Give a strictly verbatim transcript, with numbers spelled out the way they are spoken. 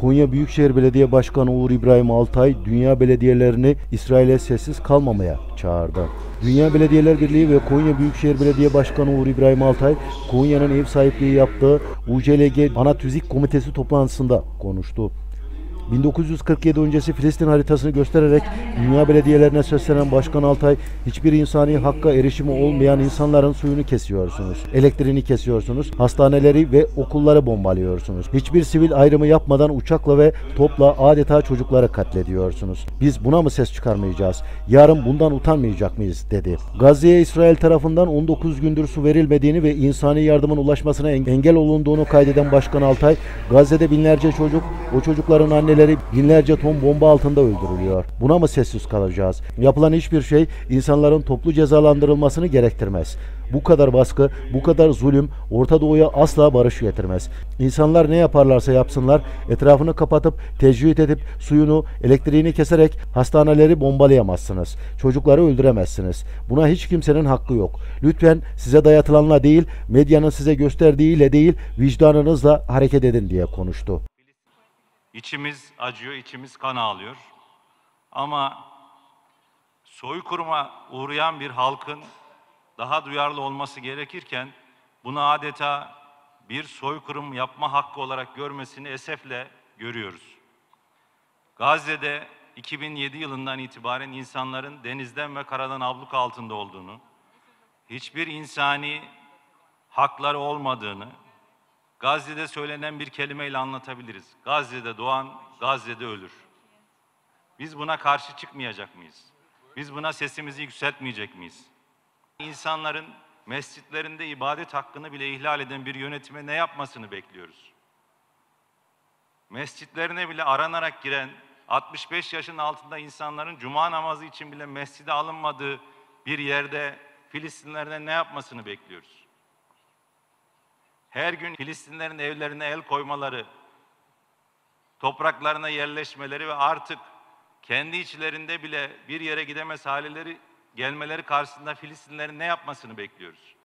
Konya Büyükşehir Belediye Başkanı Uğur İbrahim Altay, dünya belediyelerini İsrail'e sessiz kalmamaya çağırdı. Dünya Belediyeler Birliği ve Konya Büyükşehir Belediye Başkanı Uğur İbrahim Altay, Konya'nın ev sahipliği yaptığı U C L G Ana Tüzik Komitesi toplantısında konuştu. bin dokuz yüz kırk yedi öncesi Filistin haritasını göstererek dünya belediyelerine seslenen Başkan Altay, hiçbir insani hakka erişimi olmayan insanların suyunu kesiyorsunuz, elektriğini kesiyorsunuz, hastaneleri ve okulları bombalıyorsunuz. Hiçbir sivil ayrımı yapmadan uçakla ve topla adeta çocukları katlediyorsunuz. Biz buna mı ses çıkarmayacağız? Yarın bundan utanmayacak mıyız? Dedi. Gazze'ye İsrail tarafından on dokuz gündür su verilmediğini ve insani yardımın ulaşmasına engel olunduğunu kaydeden Başkan Altay, Gazze'de binlerce çocuk, o çocukların anneleri binlerce ton bomba altında öldürülüyor. Buna mı sessiz kalacağız? Yapılan hiçbir şey insanların toplu cezalandırılmasını gerektirmez. Bu kadar baskı, bu kadar zulüm Orta Doğu'ya asla barış getirmez. İnsanlar ne yaparlarsa yapsınlar, etrafını kapatıp, tecrit edip, suyunu, elektriğini keserek hastaneleri bombalayamazsınız. Çocukları öldüremezsiniz. Buna hiç kimsenin hakkı yok. Lütfen size dayatılanla değil, medyanın size gösterdiğiyle değil, vicdanınızla hareket edin diye konuştu. İçimiz acıyor, içimiz kan ağlıyor. Ama soykırıma uğrayan bir halkın daha duyarlı olması gerekirken bunu adeta bir soykırım yapma hakkı olarak görmesini esefle görüyoruz. Gazze'de iki bin yedi yılından itibaren insanların denizden ve karadan abluk altında olduğunu, hiçbir insani hakları olmadığını Gazze'de söylenen bir kelimeyle anlatabiliriz. Gazze'de doğan, Gazze'de ölür. Biz buna karşı çıkmayacak mıyız? Biz buna sesimizi yükseltmeyecek miyiz? İnsanların mescitlerinde ibadet hakkını bile ihlal eden bir yönetime ne yapmasını bekliyoruz? Mescitlerine bile aranarak giren, altmış beş yaşın altında insanların cuma namazı için bile mescide alınmadığı bir yerde Filistinlerden ne yapmasını bekliyoruz? Her gün Filistinlerin evlerine el koymaları, topraklarına yerleşmeleri ve artık kendi içlerinde bile bir yere gidemez haleleri gelmeleri karşısında Filistinlerin ne yapmasını bekliyoruz?